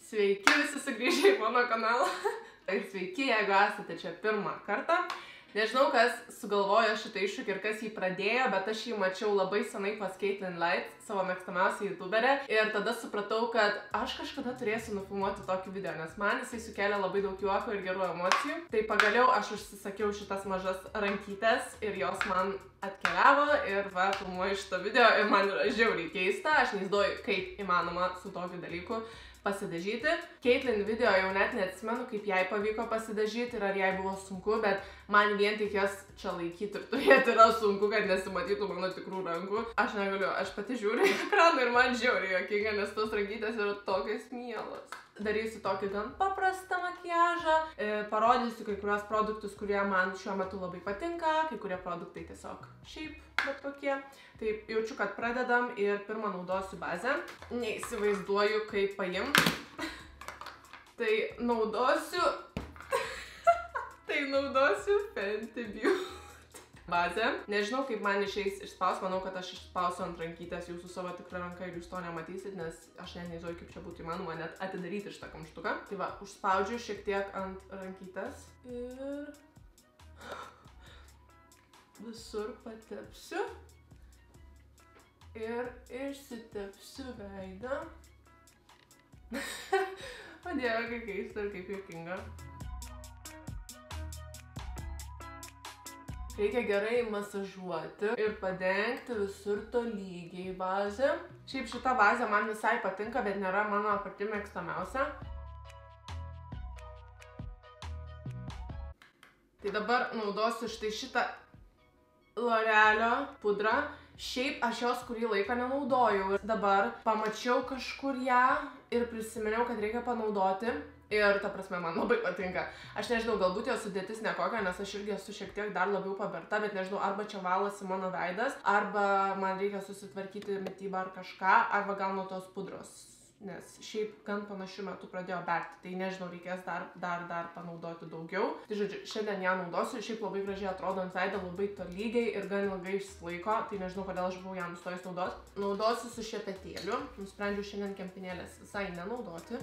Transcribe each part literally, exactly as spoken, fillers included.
Sveiki visi sugrįžę į mano kanalą. Ir sveiki, jeigu esate čia pirmą kartą. Nežinau, kas sugalvojo šitą iššūkį ir kas jį pradėjo, bet aš jį mačiau labai senai pas Caitlin Lights, savo mėgstamiausią youtuberę. Ir tada supratau, kad aš kažkada turėsiu nufilmuoti tokį video, nes man jisai sukelia labai daug juoko ir gerų emocijų. Tai pagaliau aš užsisakiau šitas mažas rankytes ir jos man atkeliavo ir va, filmuoju šitą video ir man yra žiauriai keista. Aš neįsivaizduoju, kaip įmanoma su tokiu dalyku pasidažyti. Caitlin video jau net neatsimenu, kaip jai pavyko pasidažyti ir ar jai buvo sunku, bet man vien tik jas čia laikyti ir turėti yra sunku, kad nesimatytų mano tikrų rankų. Aš negaliu, aš pati žiūriu į ekraną ir man žiauriai juokinga, nes tos rankytės yra tokios mielos. Darysiu tokį gan paprastą makiažą, e, parodysiu kai kurios produktus, kurie man šiuo metu labai patinka, kai kurie produktai tiesiog šiaip bet kokie. Tai jaučiu, kad pradedam ir pirmą naudosiu bazę. Neįsivaizduoju, kaip paimti. Tai naudosiu... tai naudosiu Fenty Beauty bazę. Nežinau, kaip man išeis išspaus, manau, kad aš išspausiu ant rankytės jūsų savo tikrą ranką ir jūs to nematysit, nes aš net neįsivaizduoju, kaip čia būtų įmanoma net atidaryti šitą kamštuką. Tai va, užspaudžiu šiek tiek ant rankytės ir visur patepsiu ir išsitepsiu veidą. O Dieve, kaip keista ir kaip juokinga. Reikia gerai masažuoti ir padengti visur tolygiai bazę. Šiaip šita bazė man visai patinka, bet nėra mano pati mėgstamiausia. Tai dabar naudosiu štai šitą L'Orealio pudrą. Šiaip aš jos kurį laiką nenaudojau. Ir dabar pamačiau kažkur ją ir prisiminiau, kad reikia panaudoti. Ir ta prasme, man labai patinka. Aš nežinau, galbūt jos sudėtis nekokia, nes aš irgi esu šiek tiek dar labiau paberta, bet nežinau, arba čia valosi mano veidas, arba man reikia susitvarkyti mitybą ar kažką, arba gal nuo tos pudros. Nes šiaip gan panašiu metu pradėjo berti, tai nežinau, reikės dar, dar, dar panaudoti daugiau. Tai žodžiu, šiandien ją naudosiu, šiaip labai gražiai atrodo ant veido, labai tolygiai ir gan ilgai išsilaiko, tai nežinau, kodėl aš buvau ją nustojus naudoti. Naudosiu su šepetėliu, nusprendžiau šiandien kempinėlės visai nenaudoti.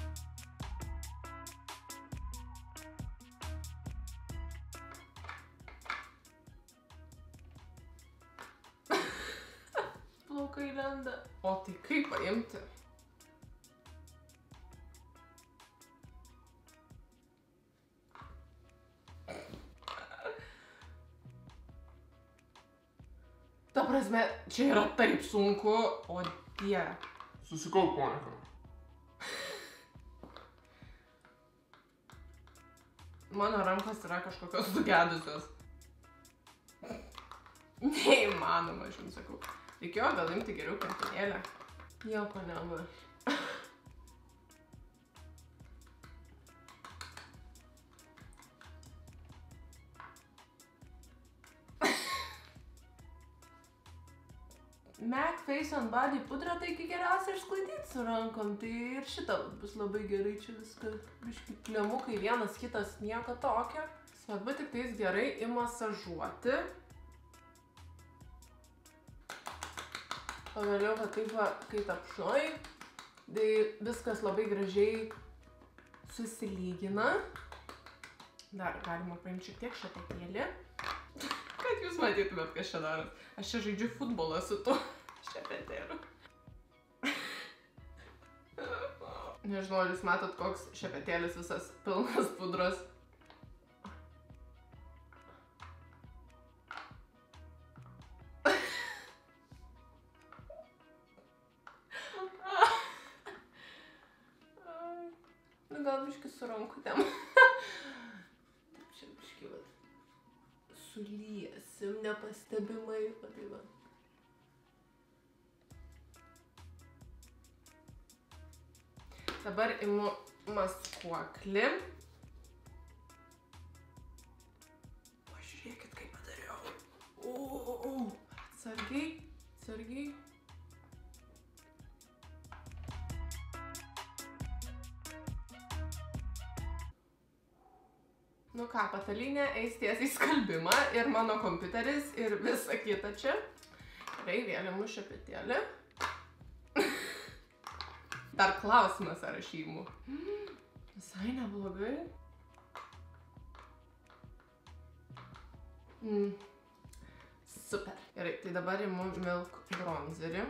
Plaukai lenda. O tai kaip paimti? Ta prasme, čia yra taip sunku, o Dieve. Susikaup, Monika. Mano rankos yra kažkokios sugedusios. Neįmanoma, aš jums sakau. Reikėjo gal imti geriau kempinėlę. Nieko nebus. MAC Face and Body pudra tai geriausia išsklaidyti su rankom, tai ir šitą bus labai gerai, čia viską biškį plemukai, vienas kitas nieko tokio. Svarbu tik tais gerai įmasažuoti. Pagaliau, kad taip va, kai tapšnoji, tai viskas labai gražiai susilygina. Dar galima paimti šiek tiek šepetėlį. Kad jūs matytumėt, kas čia daras. Aš čia žaidžiu futbolą su tuo šepetėliu. Nežinau, ar jūs matot, koks šepetėlis visas pilnas pudros. Nu, gal biškį su rankutėm. Taip, čia biškį, va. Suliesim nepastebimai, va tai va. Dabar imu maskuoklį. Pažiūrėkit, kaip padariau. O, o, o. Atsargiai, atsargiai. Nu ką, patalynė eis tiesiai į skalbimą ir mano kompiuteris ir visa kita čia. Gerai, vėl imu šepetėlį. Dar klausimas, ar aš įimu. Mm, visai neblogai. Mm. Super. Gerai, tai dabar imu Milk bronzerį.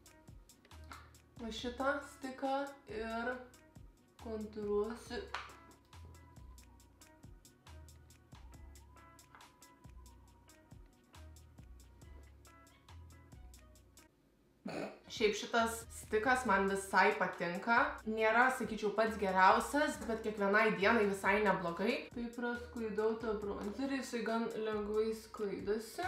Va šitą stiką ir kontūruosiu. Šiaip šitas stikas man visai patinka. Nėra, sakyčiau, pats geriausias, bet kiekvienai dienai visai neblogai. Tai prasklaidau tą bronzerį, jisai gan lengvai sklaidosi.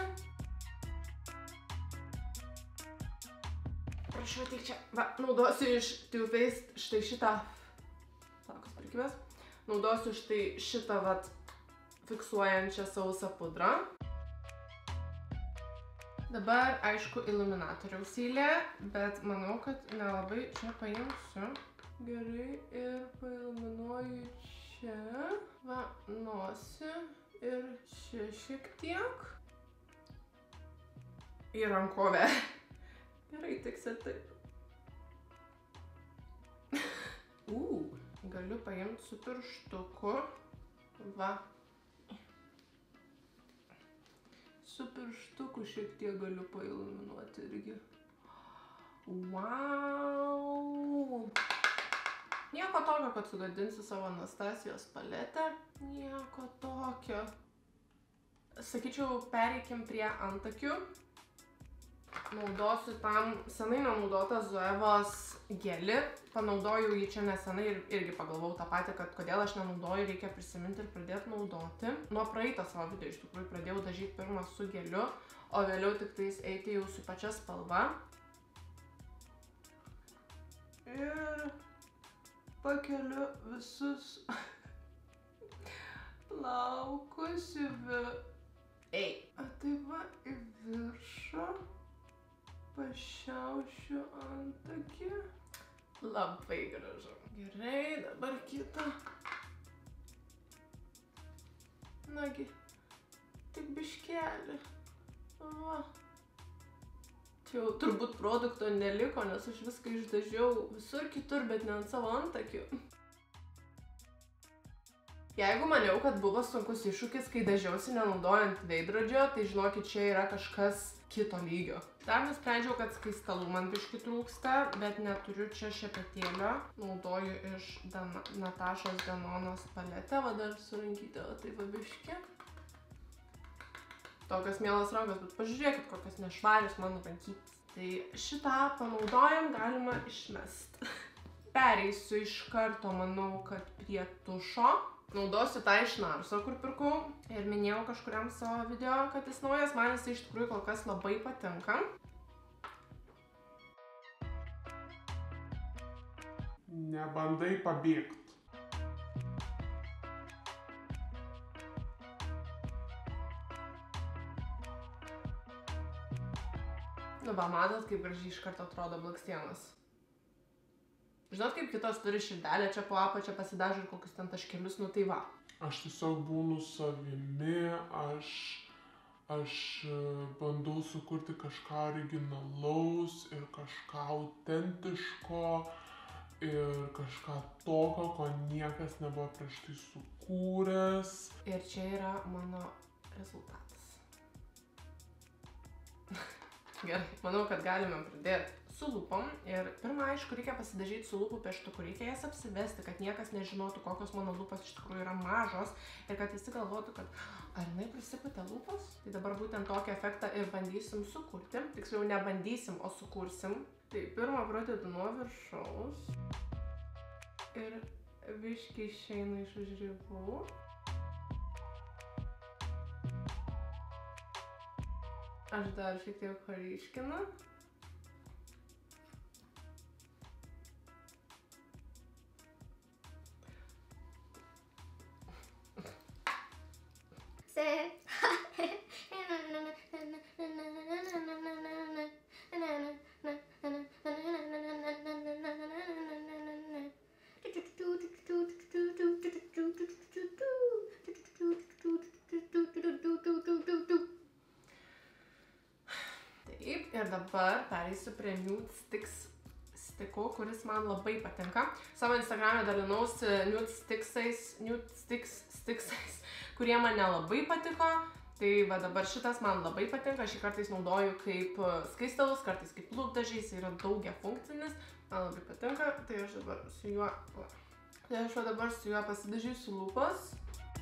Prašau, tik čia. Va, naudosiu iš Too Faced štai šitą. Sakos prikibės. Naudosiu štai šitą, vat, fiksuojančią sausą pudrą. Dabar, aišku, iluminatoriaus eilė, bet manau, kad nelabai čia paimsiu. Gerai, ir pailuminuoju čia. Va, nosį ir čia šiek tiek. Į rankovę. Gerai, tiksi taip. U, galiu paimti su pirštuku. Va. Su pirštuku šiek tiek galiu pailuminuoti irgi. Wow! Nieko tokio, kad sugadinsiu savo Anastasijos paletę. Nieko tokio. Sakyčiau, pereikim prie antakių. Naudosiu tam senai nenaudotą Zoevos gelį. Panaudojau jį čia nesenai ir irgi pagalvojau tą patį, kad kodėl aš nenaudoju, reikia prisiminti ir pradėti naudoti. Nuo praeito savo video iš tikrųjų pradėjau dažyti pirmą su geliu, o vėliau tik tais eiti jau su pačia spalva. Ir pakeliu visus plaukus į vi... Ei. A tai va į viršų. Pašiaušiu antakį. Labai gražu. Gerai, dabar kitą. Nagi, tik biškelį. Va. Čia jau turbūt produkto neliko, nes aš viską išdažiau visur kitur, bet ne ant savo antakių. Jeigu maniau, kad buvo sunkus iššūkis, kai dažiausi nenaudojant veidrodžio, tai žinokit, čia yra kažkas kito lygio. Dar nusprendžiau, kad skaistalų man biškį trūksta, bet neturiu čia šepetėlio. Naudoju iš Natašos Danonos paletę, va dar surankytę, o tai va biškį. Tokios mielas rankos, bet pažiūrėkit, kokios nešvarios mano rankytės. Tai šitą panaudojam galima išmest. Pereisiu iš karto, manau, kad prie tušo. Naudosiu tą iš Narso, kur pirkau. Ir minėjau kažkuriam savo video, kad jis naujas. Man jis iš tikrųjų kol kas labai patinka. Nebandai pabėgti. Nu, va, matot, kaip gražiai iš karto atrodo blakstienos. Žinot, kaip kitos turi širdelę čia po apačią pasidažo ir kokius ten taškelius, nu tai va. Aš tiesiog būnu savimi, aš, aš bandau sukurti kažką originalaus ir kažką autentiško ir kažką tokio, ko niekas nebuvo prieš tai sukūręs. Ir čia yra mano rezultatas. Gerai, manau, kad galime pradėti su lūpom. Ir pirmą, aišku, reikia pasidažyti su lūpų pieštuku, reikia jas apsivesti, kad niekas nežinotų, kokios mano lūpos iš tikrųjų yra mažos ir kad visi galvotų, kad ar jinai prisipūtė lūpos? Tai dabar būtent tokį efektą ir bandysim sukurti. Tiksliau, nebandysim, o sukursim. Tai pirmą pradedu nuo viršaus ir biškį išeina iš už ribų. Aš dar šiek tiek paryškinu. Taip, ir dabar pereisiu prie Nude Sticks lipstiku, kuris man labai patinka. Savo Instagram'e dalinausi nude sticksais, nude sticks, sticksais, kurie man nelabai patiko. Tai va dabar šitas man labai patinka, aš jį kartais naudoju kaip skaistalus, kartais kaip lūpdažys, yra daugia funkcinis, man labai patinka, tai aš dabar su juo, tai aš va dabar su juo pasidažysiu lūpas.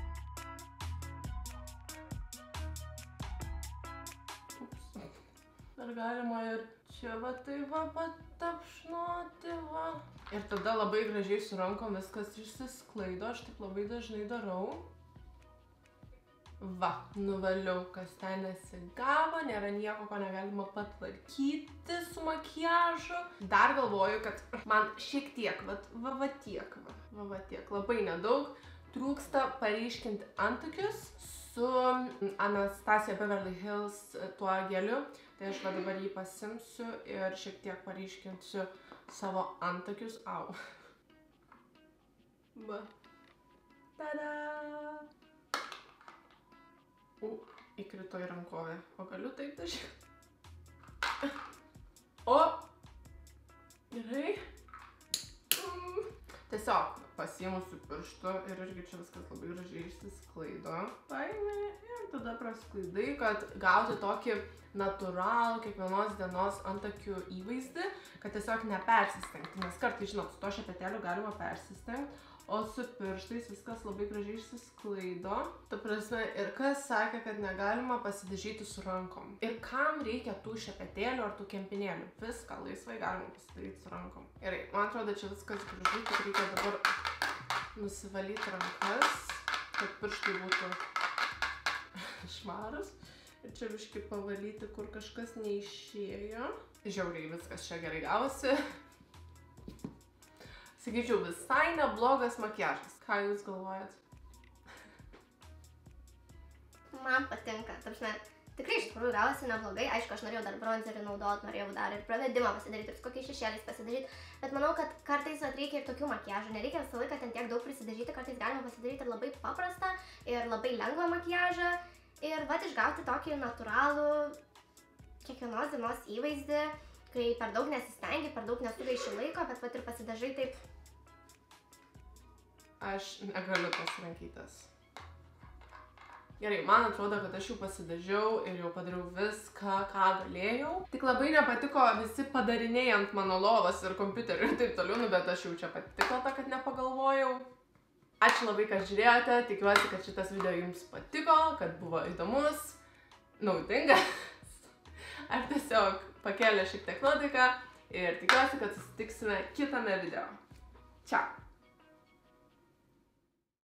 Ups. Dar galima ir čia va tai va patapšnoti va. Ir tada labai gražiai su rankom viskas išsisklaido, aš taip labai dažnai darau. Va, nuvaliau, kas ten nesigavo, nėra nieko, ko negalima patvarkyti su makiažu. Dar galvoju, kad man šiek tiek, va, va, va tiek, va, va, va tiek, labai nedaug, trūksta paryškinti antakius su Anastasia Beverly Hills tuo geliu. Tai aš va dabar jį pasimsiu ir šiek tiek paryškinsiu savo antakius. Au. Va. Tada! U, įkrito į rankovę. O galiu taip dažyti? O! Gerai. Mm. Tiesiog pasiimusiu pirštu ir irgi čia viskas labai gražiai išsisklaido. Paimi ir tada prasklaidai, kad gauti tokį natūralų kiekvienos dienos antakių įvaizdį, kad tiesiog nepersistengti. Nes kartais, žinot, su to šepetėliu galima persistengti. O su pirštais viskas labai gražiai išsisklaido. Ta prasme, ir kas sakė, kad negalima pasidažyti su rankom. Ir kam reikia tų šepetėlių ar tų kempinėlių? Viską laisvai galima pasidaryti su rankom. Gerai, man atrodo, čia viskas gražiai, tik reikia dabar nusivalyti rankas, kad pirštai būtų švarus. Ir čia biškį pavalyti, kur kažkas neišėjo. Žiauriai viskas čia gerai gavosi. Sakyčiau, visai neblogas makiažas. Ką jūs galvojat? Man patinka. Tarpsime, tikrai iš tikrųjų gavosi neblogai. Aišku, aš norėjau dar bronzerį naudot, norėjau dar ir pravedimą pasidaryti, ir su kokiais šešėliais pasidaryti. Bet manau, kad kartais reikia ir tokių makiažų. Nereikia visą laiką ten tiek daug prisidažyti. Kartais galima pasidaryti ir labai paprastą, ir labai lengvą makiažą. Ir vat išgauti tokį natūralų kiekvienos dienos įvaizdį, kai per daug nesistengi, per daug nesugaiši laiko, bet vat ir pasidažai taip. Aš negaliu tos rankytės. Gerai, man atrodo, kad aš jau pasidažiau ir jau padariau viską, ką galėjau. Tik labai nepatiko visi padariniai ant mano lovos ir kompiuterių ir taip toliau, nu, bet aš jau čia patiko tą, kad nepagalvojau. Ačiū labai, kad žiūrėjote, tikiuosi, kad šitas video jums patiko, kad buvo įdomus, naudingas, ar tiesiog pakėlė šiek tiek nuotaiką ir tikiuosi, kad susitiksime kitame video. Čiau!